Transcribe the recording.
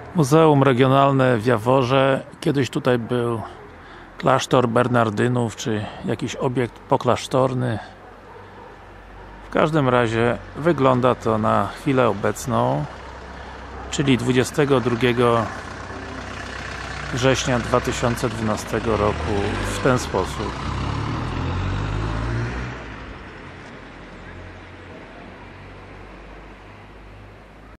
Muzeum Regionalne w Jaworze. Kiedyś tutaj był klasztor Bernardynów, czy jakiś obiekt poklasztorny. W każdym razie wygląda to na chwilę obecną, czyli 22 września 2012 roku w ten sposób.